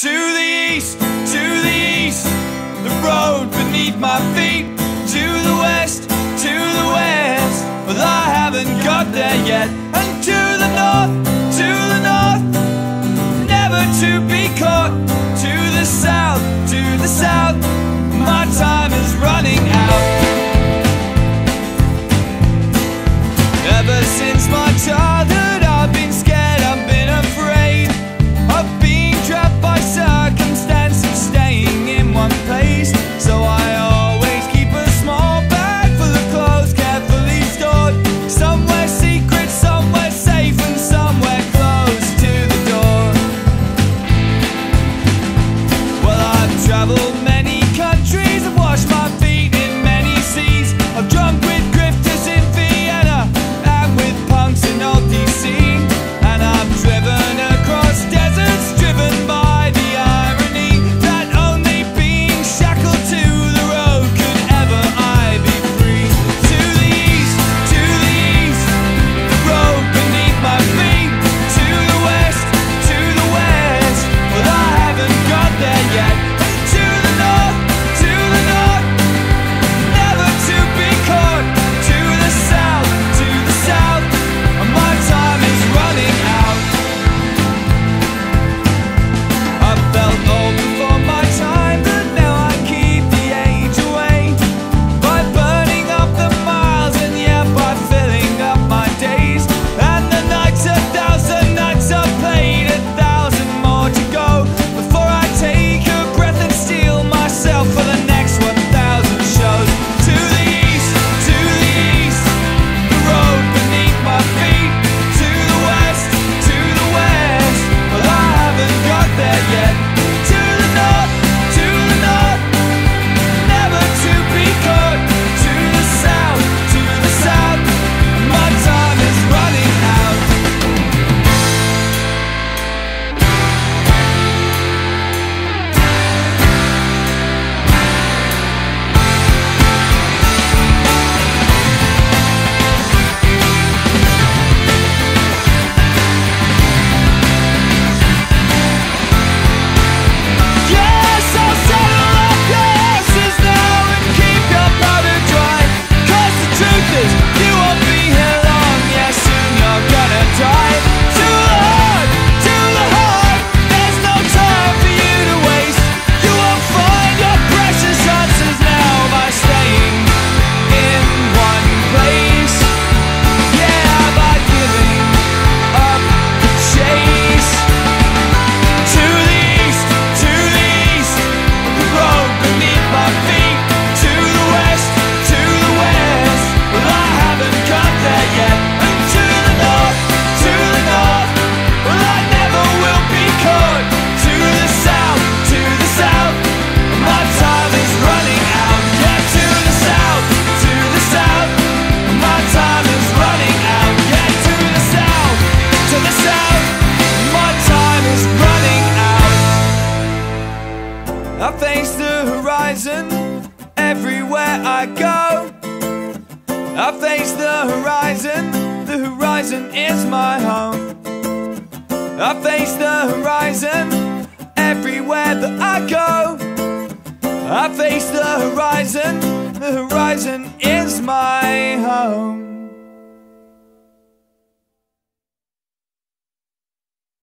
To the east, the road beneath my feet. To the west, well I haven't got there yet. And to the north, never to be caught. To the south, my time is running out. Ever since my childhood I've been scared, I've been afraid of being trapped by circumstance and staying in one place. So I always keep a small bag full of clothes carefully stored, somewhere secret, somewhere safe, and somewhere close to the door. Well, I've traveled many countries, I've washed my feet in many seas, I've drunk with grifters in Vienna and with punks in old DC, and I've driven across deserts, driven by the irony that only being shackled to the road could ever I be free. To the east, the road beneath my feet. To the west, well I haven't got there yet. And to the north, never to be caught. To the south, my time is running out. I felt old before my time, but now I keep the age away by burning up the miles, and yeah, by filling up my days. And the nights, 1,000 nights, I've played 1,000 more to go before I take a breath and steel myself for the next 1,000 shows. To the east, the road beneath my feet. To the west, well I haven't got there yet. To the north, never to be caught. To the south, my time is running out. Yes, I'll settle up your horses now and keep your powder dry. 'Cause the truth is, you won't be here long. Yeah, soon you're gonna die. To the heart, there's no time for you to waste. You won't find your precious answers now by staying in one place. Yeah, by giving up the chase. To the east, the road beneath my feet. To the west, well I haven't got there yet. And to the north, well I never will be caught. To the south, my time is running out. Yeah, to the south, my time is running out. Yeah, to the south, my time is running out. I face the horizon everywhere I go. I face the horizon is my home. I face the horizon everywhere that I go. I face the horizon is my home.